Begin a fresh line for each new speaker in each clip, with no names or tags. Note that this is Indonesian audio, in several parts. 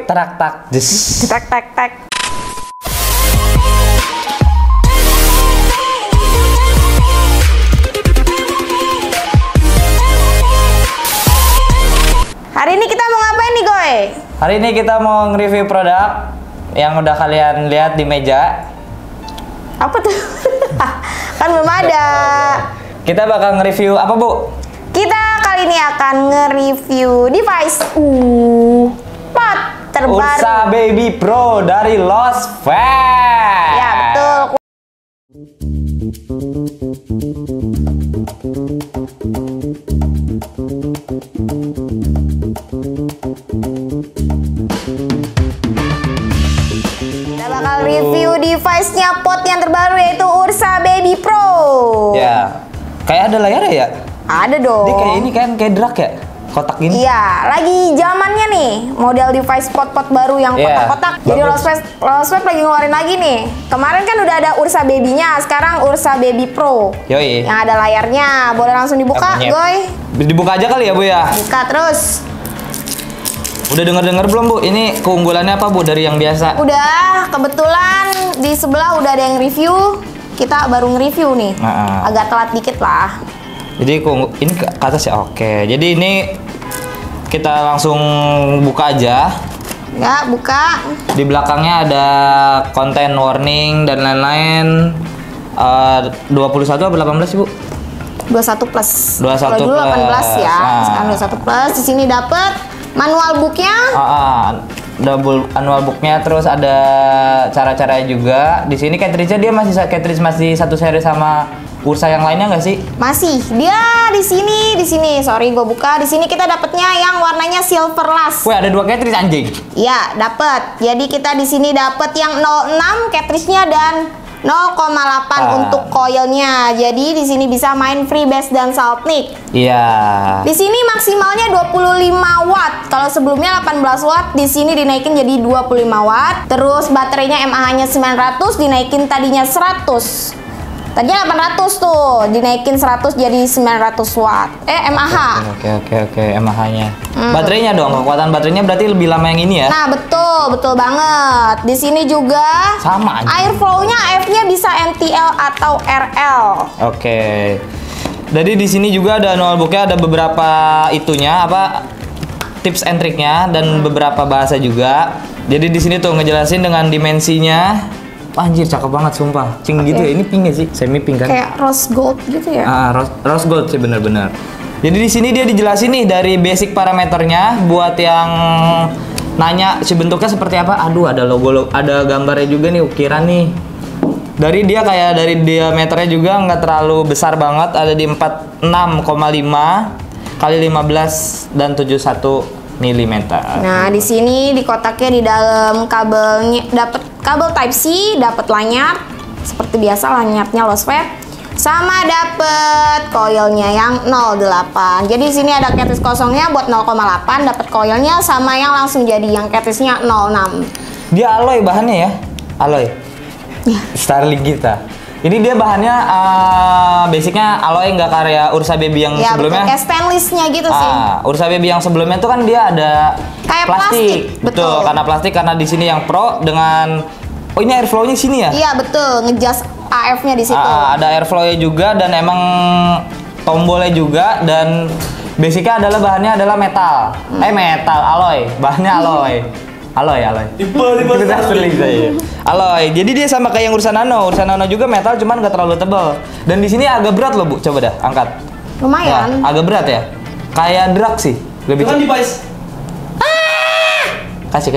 terak tak des.
Tak tak tak. Hari ini kita mau ngapain nih, Goy?
Hari ini kita mau nge-review produk yang udah kalian lihat di meja.
Apa tuh? Kan belum ada.
Kita bakal nge-review apa, Bu?
Kita kali ini akan nge-review device pot terbaru.
Ursa Baby Pro dari Losfab.
Ya, betul. Kita bakal review device-nya pot yang terbaru yaitu Ursa Baby Pro.
Ya, kayak ada layarnya ya?
Ada dong.
Dia kayak ini kan, kayak drag ya? Kotak gini.
Iya, lagi zamannya nih model device pot-pot baru yang kotak-kotak. Jadi Losfab lagi ngeluarin lagi nih. Kemarin kan udah ada Ursa Baby-nya, sekarang Ursa Baby Pro.
Yoi.
Yang ada layarnya. Boleh langsung dibuka, Goy?
Dibuka aja kali ya, Bu ya?
Buka terus.
Udah denger-denger belum, Bu? Ini keunggulannya apa, Bu, dari yang biasa?
Udah, kebetulan di sebelah udah ada yang review. Kita baru nge-review nih. Agak telat dikit lah.
Jadi ini ke atas ya? Oke. Jadi ini kita langsung buka aja.
Ya, buka.
Di belakangnya ada konten warning dan lain-lain. 21 atau 18 sih, Bu?
21 plus.
21
Kalau dulu 18 ya.
Nah.
Sekarang 21 plus. Di sini dapat manual booknya.
Double annual booknya, terus ada cara-caranya juga. Di sini cartridge-nya dia masih satu seri sama Ursa yang lainnya nggak sih?
Masih. Dia di sini. Sorry, gue buka. Di sini kita dapatnya yang warnanya silver last.
Wih, ada 2 cartridge anjing.
Iya, dapat. Jadi kita di sini dapat yang 06 cartridge-nya dan 0,8 untuk coilnya. Jadi di sini bisa main free bass dan saltnik.
Iya.
Di sini maksimalnya 25 watt. Kalau sebelumnya 18 watt, di sini dinaikin jadi 25 watt. Terus baterainya mAh-nya 900, dinaikin tadinya 100. Tadinya 800 tuh, dinaikin 100 jadi 900 watt. mAh.
Oke, mAh-nya. Baterainya dong, kekuatan baterainya berarti lebih lama yang ini ya?
Nah, betul banget. Di sini juga
sama aja.
Airflow-nya AF-nya bisa NTL atau RL.
Oke. Jadi di sini juga ada manual book-nya, ada beberapa itunya tips and trick-nya dan beberapa bahasa juga. Jadi di sini tuh ngejelasin dengan dimensinya. Anjir, cakep banget sumpah. Cing gitu ya. Ini pink ya sih? Semi pink kan?
Kayak rose gold gitu ya?
Rose gold sih bener-bener. Jadi di sini dia dijelasin nih dari basic parameternya buat yang nanya si bentuknya seperti apa. Aduh, ada logo, ada gambarnya juga nih, ukiran nih. Dari diameternya juga nggak terlalu besar banget, ada di 46,5 kali 15 dan 71 mm.
Nah, di sini di kotaknya di dalam kabelnya dapat kabel Type C, dapat lanyard seperti biasa lanyardnya Losfab, sama dapat coilnya yang 08. Jadi di sini ada cartridge kosongnya buat 0,8, dapat coilnya sama yang langsung jadi yang cartridge-nya 06.
Dia alloy bahannya ya? Alloy.
Ya.
Starlink kita. Ini dia bahannya basicnya alloy, nggak karya Ursa Baby yang sebelumnya.
Kayak stainless-nya gitu sih.
Ursa Baby yang sebelumnya tuh kan dia ada
kayak
plastik. Betul, karena plastik, karena di sini yang Pro dengan ini airflow-nya sini ya? Iya,
betul. Ngejas AF-nya di situ.
Ada airflow-nya juga dan emang tombolnya juga, dan basicnya adalah bahannya adalah metal. Metal, alloy. Bahannya alloy. Alloy. Alloy. Jadi dia sama kayak yang Ursa Nano. Ursa Nano juga metal, cuman nggak terlalu tebal. Dan di sini agak berat loh, Bu. Coba dah angkat.
Lumayan.
Ya, agak berat ya. Kayak drag sih. Lebih
kan device.
Kasih.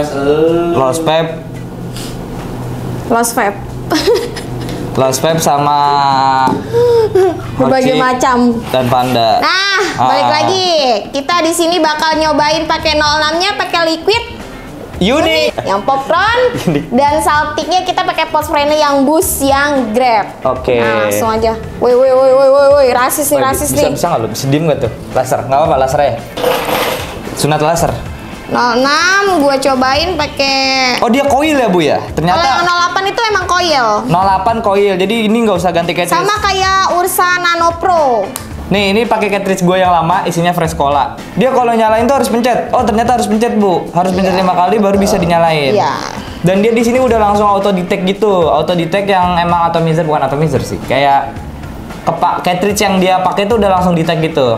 Losfab sama
berbagai macam
dan Panda.
Nah, balik lagi. Kita di sini bakal nyobain pakai 06-nya pakai liquid
Unik
yang popcorn dan saltiknya kita pakai post friendly yang boost yang grab.
Oke.
Nah, langsung aja. Woi, rasis nih.
Bisa nggak lo? Bisa diem nggak tuh? Laser, nggak apa-apa laser ya. Sunat laser.
06 gue cobain pakai.
Oh, dia coil ya, Bu ya? Ternyata.
Kalau yang 08 itu emang coil.
08 coil. Jadi ini nggak usah ganti cartridge.
Sama kayak Ursa Nano Pro.
Nih, ini pakai cartridge gue yang lama, isinya fresh cola. Dia kalau nyalain tuh harus pencet. Oh, ternyata harus pencet, Bu. Harus pencet 5 kali baru bisa dinyalain.
Iya.
Dan dia di sini udah langsung auto detect gitu. Auto detect yang emang atomizer, bukan atomizer sih. Kayak cartridge yang dia pakai tuh udah langsung detect gitu.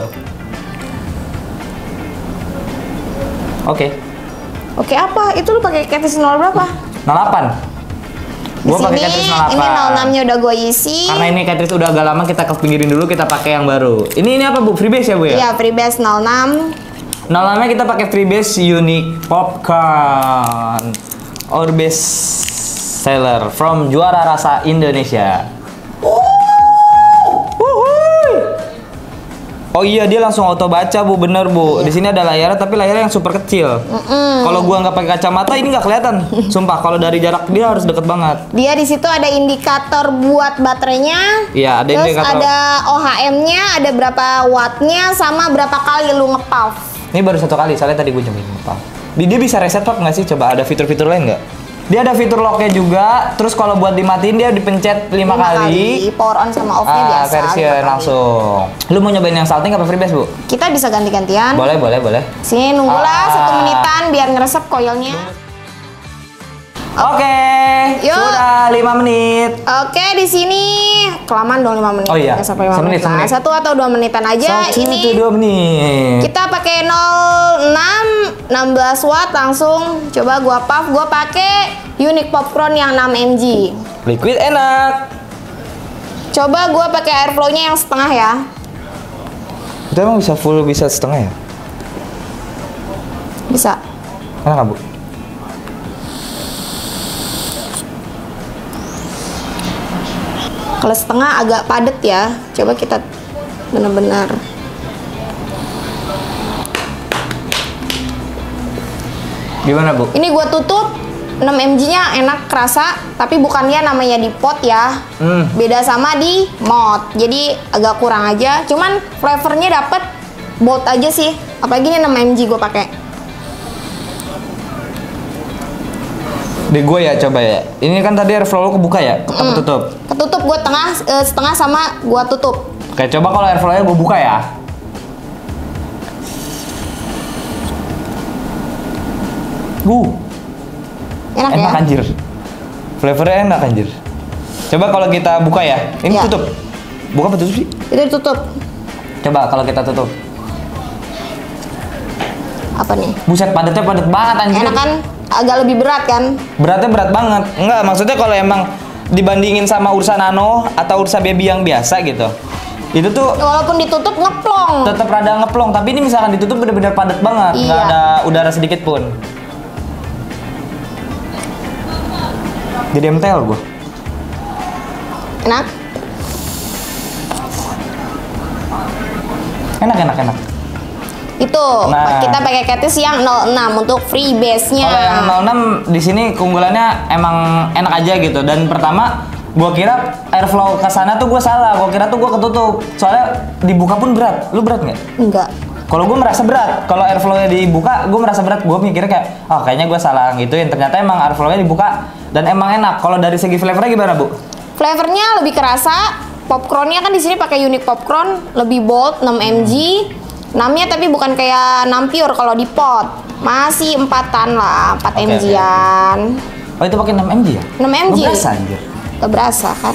Oke.
Oke, apa? Itu lu pakai cartridge 0 berapa?
08.
Di
Gua pakai
sini
cartridge 08.
ini 06-nya udah gue isi.
Karena ini cartridge udah agak lama, kita kepinggirin dulu, kita pakai yang baru. Ini apa, Bu? Freebase ya, Bu ya?
Iya, freebase 06.
06-nya kita pakai freebase unique popcorn. Our best seller from Juara Rasa Indonesia. Oh iya, dia langsung auto baca, Bu. Bener, Bu. Di sini ada layarnya, tapi layarnya yang super kecil. Kalau gua nggak pakai kacamata ini nggak kelihatan. Sumpah, kalau dari jarak dia harus deket banget.
Dia di situ ada indikator buat baterainya.
Iya, ada
Terus
indikator.
ada OHM-nya, ada berapa wattnya, sama berapa kali lu nge-puff.
Ini baru 1 kali, soalnya tadi gue cobain apa. Dia bisa reset pop nggak sih? Coba ada fitur-fitur lain nggak? Dia ada fitur locknya juga. Terus kalau buat dimatiin dia dipencet 5 kali.
Power on sama off-nya biasa.
Versi
5 kali.
langsung. Lu mau nyobain yang salting apa freebase, Bu?
Kita bisa ganti-gantian.
Boleh.
Sini nunggulah 1 menitan biar ngeresep koilnya.
Oke.
Yuk.
Sudah 5 menit.
Oke, di sini kelamaan dong 5 menit.
Oh iya.
Nggak sampai 5 menit.
Semenit.
Nah, 1 atau 2 menitan aja.
1
Ini
to 2 menit.
kita pakai 06 16 watt langsung. Coba gua puff, gua pakai unique popcorn yang 6 mg.
Liquid enak.
Coba gua pakai airflow-nya yang setengah ya.
Itu emang bisa full, bisa setengah ya?
Bisa.
Enak nggak, Bu?
Kalau setengah agak padet ya. Coba kita benar-benar.
Gimana, Bu?
Ini gua tutup 6 mg-nya enak kerasa, tapi bukan dia namanya di pot ya. Beda sama di mod. Jadi agak kurang aja. Cuman flavornya dapet bold aja sih. Apalagi ini 6 mg gua pakai.
Di gue ya, coba ya. Ini kan tadi airflow lu kebuka ya? Apa tutup?
Ketutup gua setengah sama gua tutup.
Oke, coba kalau airflow-nya gue buka ya.
Enak ya?
Anjir. Flavornya enak anjir. Coba kalau kita buka ya. Ini
Ya.
tutup. Buka apa tutup sih?
Itu tutup.
Coba kalau kita tutup.
Apa nih?
Buset, padatnya padat banget anjir.
Enak kan? Agak lebih berat kan?
Beratnya berat banget. Enggak, maksudnya kalau emang dibandingin sama Ursa Nano atau Ursa Baby yang biasa gitu. Itu tuh
Walaupun ditutup ngeplong.
tetap rada ngeplong, tapi ini misalkan ditutup bener-bener padat banget, nggak
Iya.
ada udara sedikit pun. Jadi MTL gue.
Enak?
Enak.
Itu
Nah.
kita pakai cartridge yang 06 untuk free base-nya.
Kalau yang 06 di sini keunggulannya emang enak aja gitu. Dan pertama, gua kira airflow ke sana tuh gua salah. Gua kira tuh gua ketutup. Soalnya dibuka pun berat. Lu berat nggak?
Enggak.
Kalau gua merasa berat. Kalau airflow-nya dibuka, gua merasa berat. Gua mikirnya kayak, oh kayaknya gua salah gituin. Ternyata emang airflow-nya dibuka dan emang enak. Kalau dari segi flavornya gimana, Bu?
Flavornya lebih kerasa. Popcornnya kan di sini pakai unique popcorn, lebih bold 6 mg. Namanya tapi bukan kayak 6 pure kalau di pot. Masih 4-an lah, 4
Oke,
mg-an.
Oh itu pakai 6 mg ya?
6 mg.
Gak berasa anjir.
Gak berasa kan?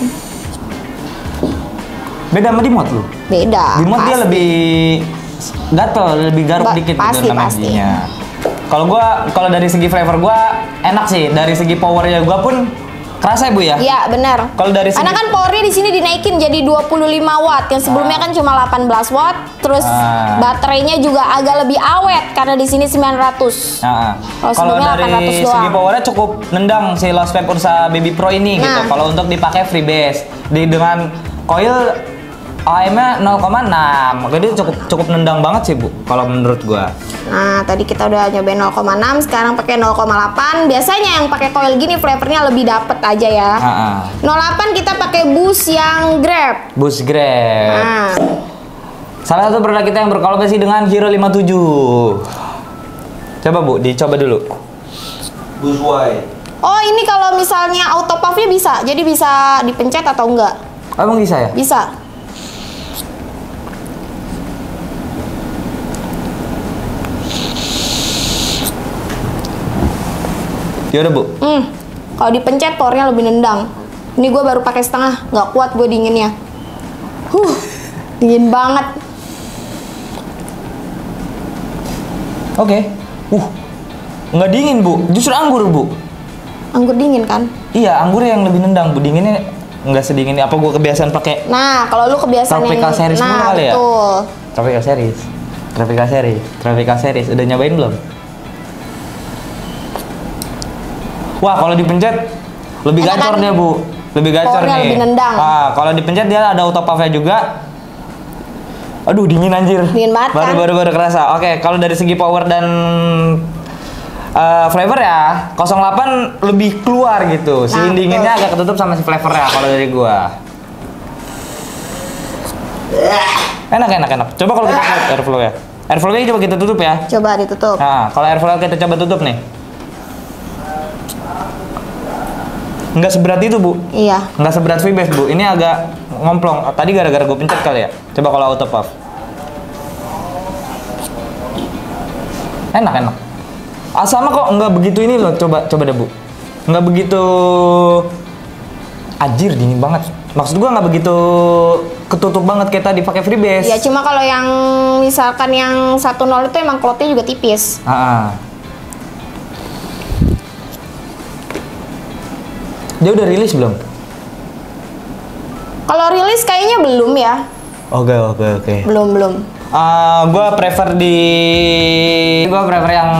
Beda sama di mod lu?
Beda.
Di mod dia
pasti.
lebih gatel, lebih garuk dikit
pasti,
gitu 6
pasti.
mg-nya. Kalau dari segi flavor gua enak sih. Dari segi powernya gua pun kerasa ya, Bu ya?
Iya, benar.
Kalau dari
Karena
segi-
kan powernya di sini dinaikin jadi 25 watt. Yang sebelumnya kan cuma 18 watt. Terus baterainya juga agak lebih awet karena di sini 900.
Nah,
Kalau
kalau
sebelumnya
dari
800
segi
doang.
powernya cukup nendang si Lost Wave Ursa Baby Pro ini gitu.
Nah.
Kalau untuk dipakai freebase dengan coil AM-nya 0,6, jadi cukup nendang banget sih, Bu. Kalau menurut gua.
Nah, tadi kita udah nyobain 0,6, sekarang pakai 0,8. Biasanya yang pakai coil gini flavornya lebih dapet aja ya. 0,8 kita pakai boost yang Grab.
Boost Grab.
Nah,
Salah satu produk kita yang berkolaborasi dengan Hero 57. Coba, Bu, dicoba dulu.
Boost Y.
oh ini kalau misalnya auto puff-nya bisa, jadi bisa dipencet atau enggak?
Oh, emang bisa ya?
Bisa.
Ya udah, Bu.
Kalau dipencet powernya lebih nendang. Ini gue baru pakai setengah, nggak kuat gue dinginnya. Dingin banget.
Oke. Nggak dingin, Bu. Justru anggur, Bu.
Anggur dingin kan?
Iya, anggur yang lebih nendang, Bu. Dinginnya nggak sedingin. Apa gue kebiasaan pakai
Nah, kalau lu kebiasaan
Tropical Series mulu
nah,
kali ya?
betul.
Tropical Series? Tropical Series. Udah nyobain belum? Wah, kalau dipencet lebih
Enak
gacor
kan?
dia, Bu. Lebih gacor
Powernya
nih.
lebih nendang.
Kalau dipencet dia ada auto puff-nya juga. Aduh, dingin anjir.
Dingin banget kan?
Baru kerasa. Oke, kalau dari segi power dan flavor ya, 08 lebih keluar gitu. Si
Nah,
dinginnya agak ketutup sama si flavornya kalau dari gua. Enak. Coba kalau kita lihat airflow ya. Airflow-nya coba kita tutup ya.
Coba ditutup.
Nah, kalau airflow kita coba tutup nih. Nggak seberat itu, Bu.
Iya.
Nggak seberat V-Base, Bu. Ini agak ngomplong. Tadi gara-gara gue pencet kali ya. Coba kalau auto puff. Enak. Sama kok nggak begitu ini loh. Coba deh, Bu. Nggak begitu. Anjir, dingin banget. Maksud gue nggak begitu ketutup banget kayak tadi pakai V-Base.
Ya cuma kalau yang misalkan yang 10 itu emang cloth-nya juga tipis.
Dia udah rilis belum?
Kalau rilis kayaknya belum ya.
Oke.
Belum.
Gue prefer yang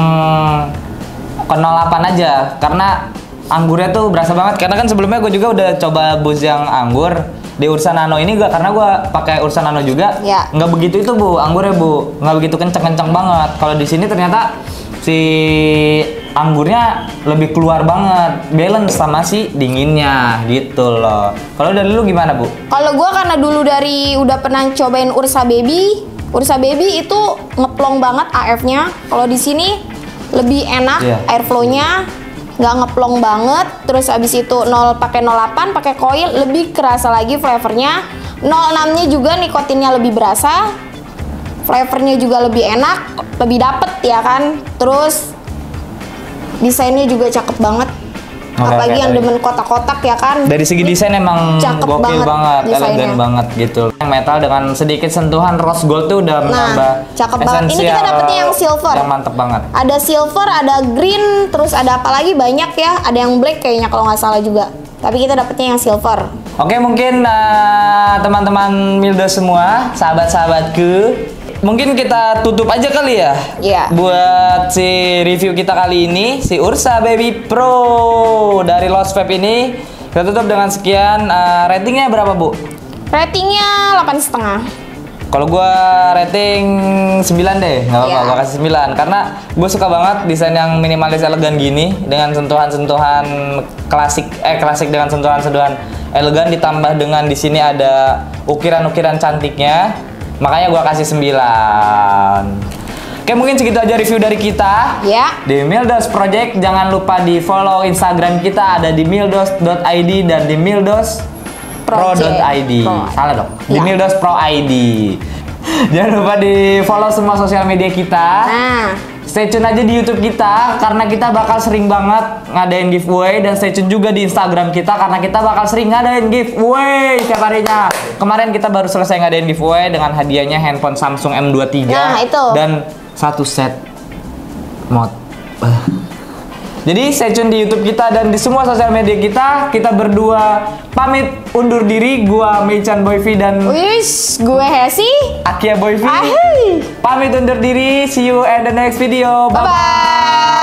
ke 08 aja karena anggurnya tuh berasa banget. Karena kan sebelumnya gue juga udah coba bus yang anggur di Ursa Nano ini karena gue pakai Ursa Nano juga.
Ya.
Nggak begitu itu, Bu, anggurnya, Bu, nggak begitu kenceng banget. Kalau di sini ternyata si anggurnya lebih keluar banget, balance sama si dinginnya gitu loh. Kalau dari lu gimana, Bu?
Kalau gua karena dulu dari udah pernah cobain Ursa Baby itu ngeplong banget AF-nya. Kalau di sini lebih enak,
Iya.
airflow-nya nggak ngeplong banget. Terus abis itu pakai 08 pakai coil lebih kerasa lagi flavornya. 06-nya juga nikotinnya lebih berasa. Flavornya juga lebih enak, lebih dapet ya kan. Terus desainnya juga cakep banget. Apalagi yang demen kotak-kotak ya kan.
Dari segi desain emang
Cakep
gokil banget,
desainnya.
elegan banget gitu. Yang metal dengan sedikit sentuhan rose gold tuh udah menambah
cakep banget. Ini kita
esensial
dapetnya yang silver.
yang mantep banget.
Ada silver, ada green, terus ada apa lagi banyak ya. Ada yang black kayaknya kalau nggak salah juga. Tapi kita dapetnya yang silver.
Oke, mungkin teman-teman Mildo semua, sahabat-sahabatku, mungkin kita tutup aja kali ya.
Iya.
Buat si review kita kali ini, si Ursa Baby Pro dari Lost Vape ini, kita tutup dengan sekian. Ratingnya berapa, Bu?
Ratingnya 8,5.
Kalau gua rating 9 deh, nggak apa-apa,
Iya.
gua kasih 9 karena gue suka banget desain yang minimalis elegan gini dengan sentuhan-sentuhan klasik dengan sentuhan-sentuhan elegan ditambah dengan di sini ada ukiran-ukiran cantiknya. Makanya gua kasih 9. Oke, mungkin segitu aja review dari kita.
Ya.
Di Mildos Project, jangan lupa di follow Instagram kita ada di mildos.id dan di mildospro.id. Salah dong. Di
Ya.
Mildos Pro ID. Jangan lupa di follow semua sosial media kita.
Nah,
Stay tune aja di YouTube kita karena kita bakal sering banget ngadain giveaway, dan stay tune juga di Instagram kita karena kita bakal sering ngadain giveaway setiap harinya. Kemarin kita baru selesai ngadain giveaway dengan hadiahnya handphone Samsung M23
Nah, itu.
dan 1 set mod. Jadi stay tune di YouTube kita dan di semua sosial media kita. Kita berdua pamit undur diri. Gua Meichan Boyvi dan
wis, gue Hesi.
Akia Boyvi
Ahai.
pamit undur diri. See you at the next video. Bye bye.
Bye-bye.